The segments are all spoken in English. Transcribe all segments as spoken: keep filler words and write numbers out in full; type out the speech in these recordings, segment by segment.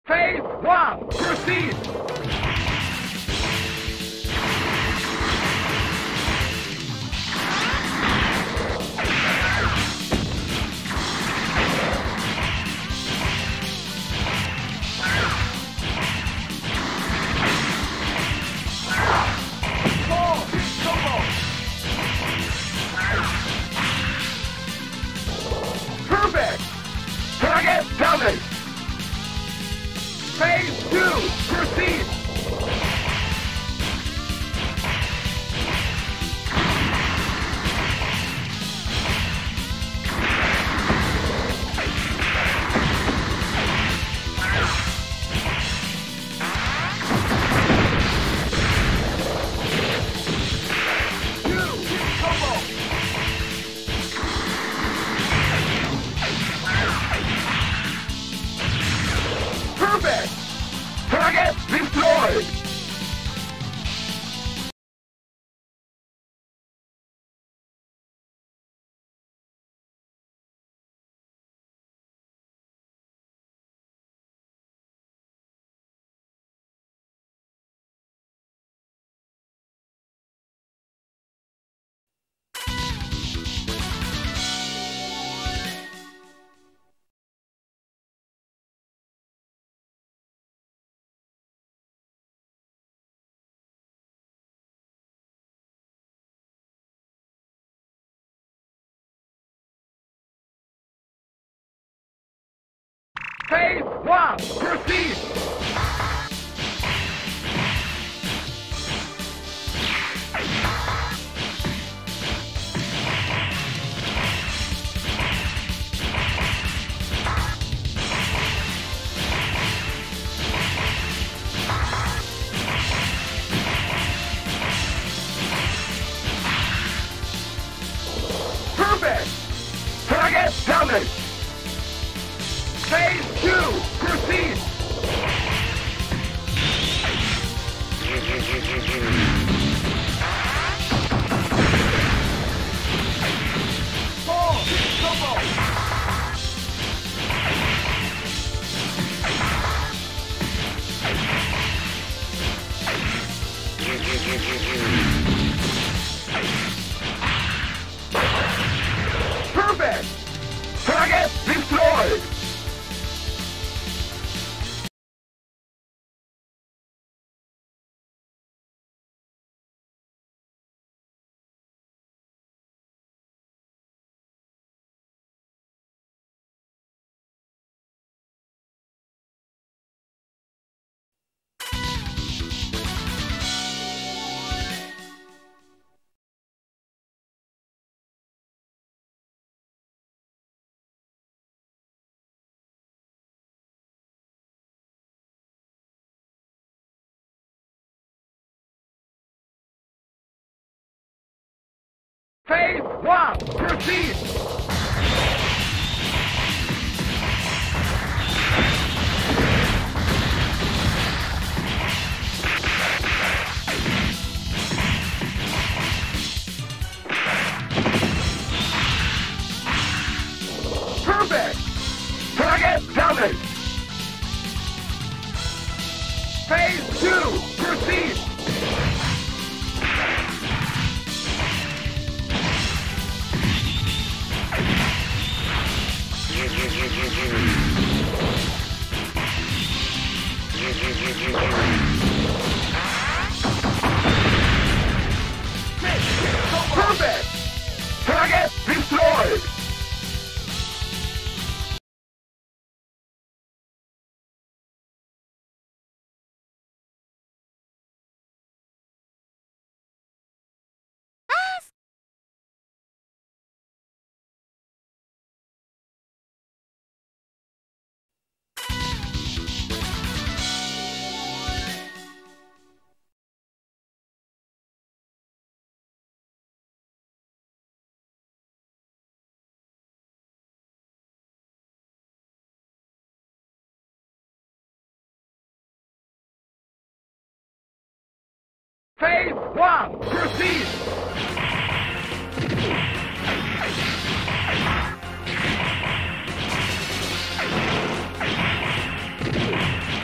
Phase one, proceed! Perfect! Target damage! Phase two, proceed! Perfect! Target destroyed! Phase one, proceed! Perfect! Target damage! Phase two, proceed! Four, double! Perfect! Target destroyed! Phase one, proceed! Perfect! Target damage! Phase two, proceed! Perfect! Target destroyed! Phase one, proceed! Phase two, proceed! Phase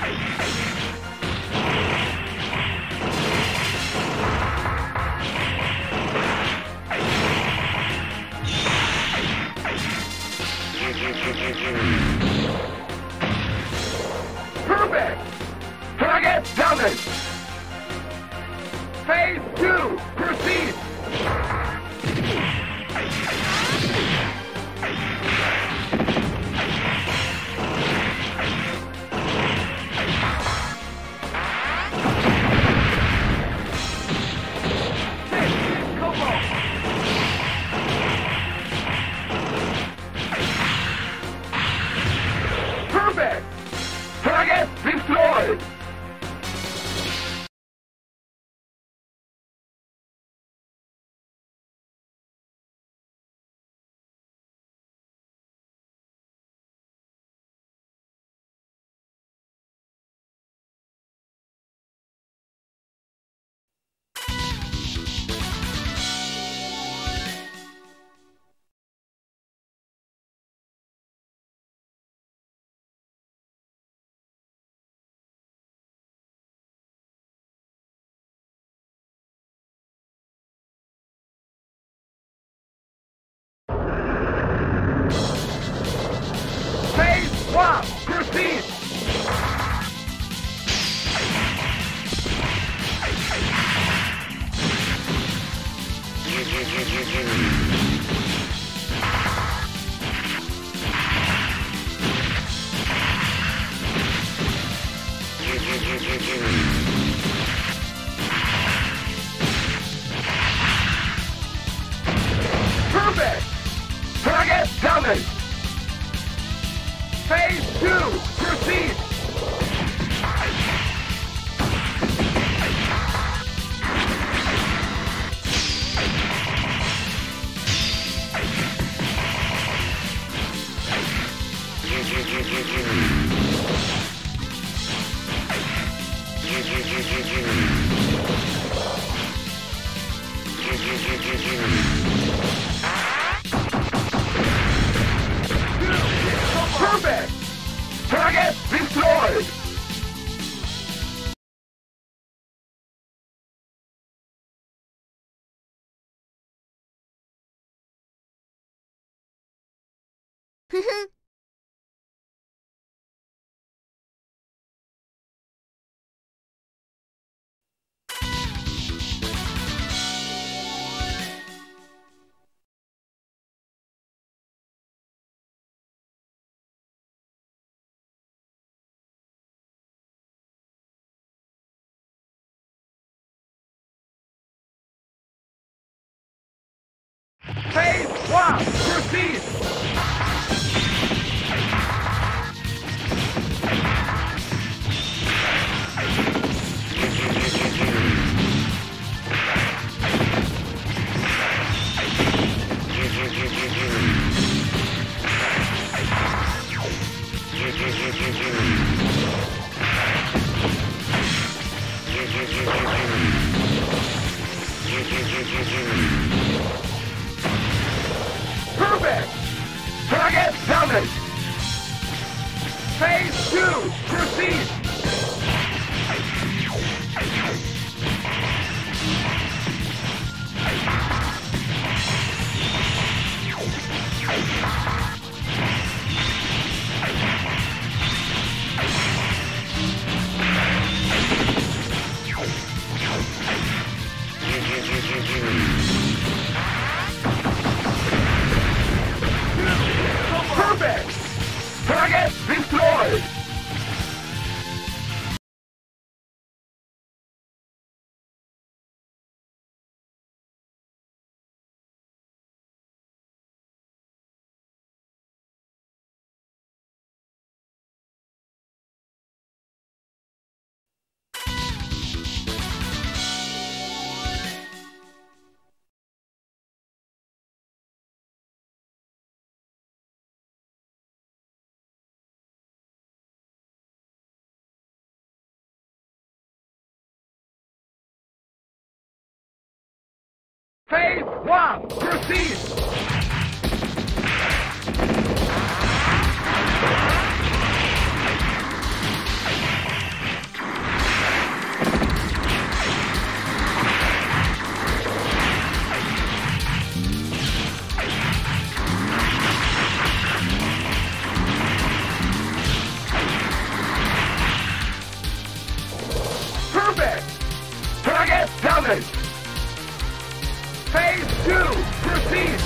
Perfect! Target dominant! Phase two, proceed! Perfect! Target destroyed! Phase one, proceed! Perfect! Target dominant! Phase two, proceed! Perfect! Target destroyed! Phase one, proceed! Perfect! Target dominant! Phase two, proceed!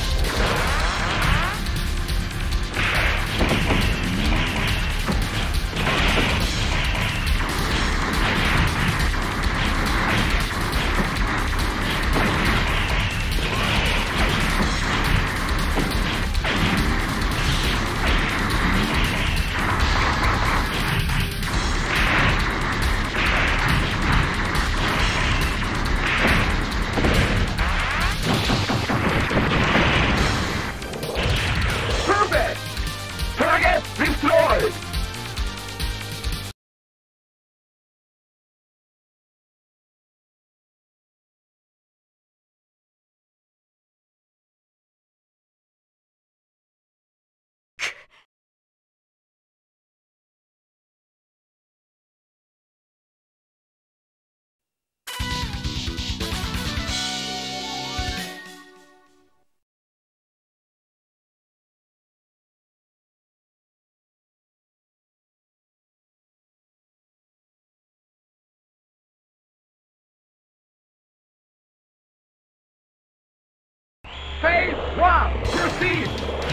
Phase one, proceed!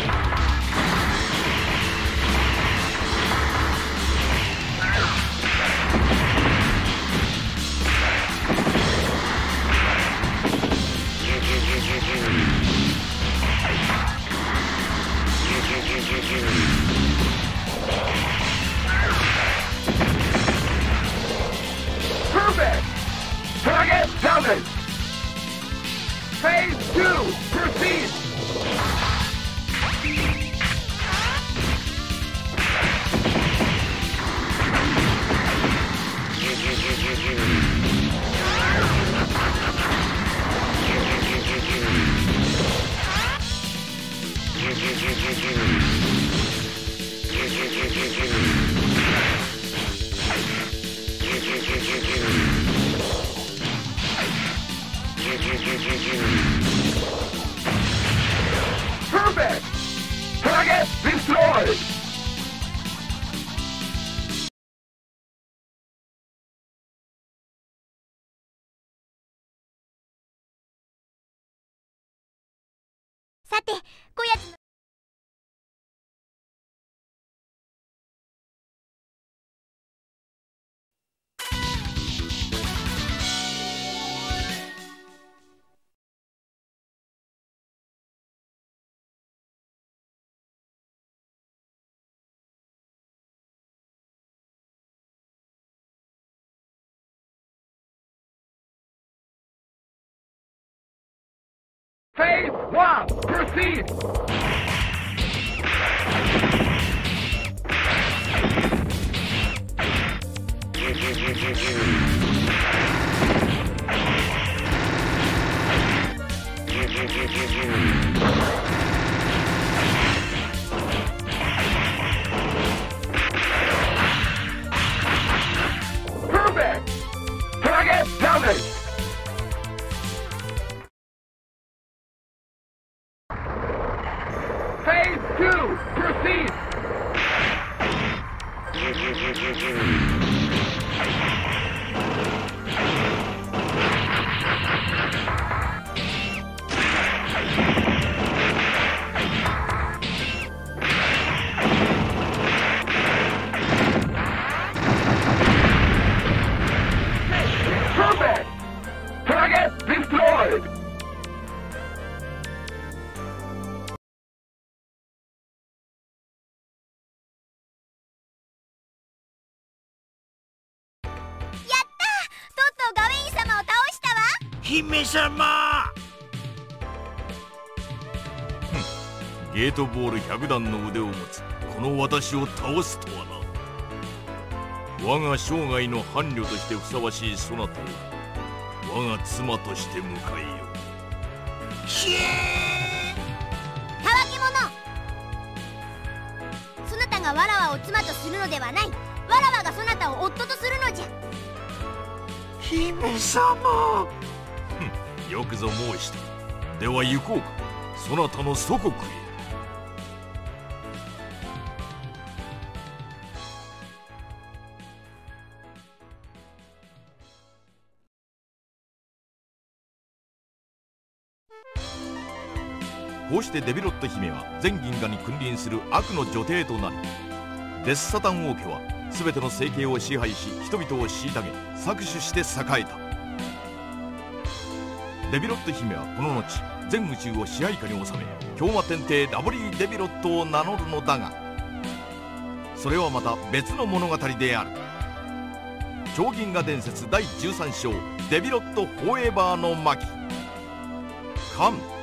Perfect! Target downed! Phase two, proceed! Perfect! Target destroyed! さて、こやつの Phase one, proceed! Perfect! Target downed! Phase two, proceed! Perfect! Target destroyed! 姫様。ゲートボールひゃくだんの腕を持つこの私を倒すとはな。我が生涯の伴侶としてふさわしいそなたを我が妻として迎えよう。ひえーたわけ者、そなたがわらわを妻とするのではない。わらわがそなたを夫とするのじゃ。 姫様。よくぞ申した。では行こうか、そなたの祖国へ。こうしてデビロット姫は全銀河に君臨する悪の女帝となり、デスサタン王家は全ての生計を支配し人々を虐げ搾取して栄えた。デビロット姫はこの後全宇宙を支配下に収め狂魔天帝ラブリー・デビロットを名乗るのだが、それはまた別の物語である。超銀河伝説だいじゅうさん章デビロット・フォーエバーの巻。カン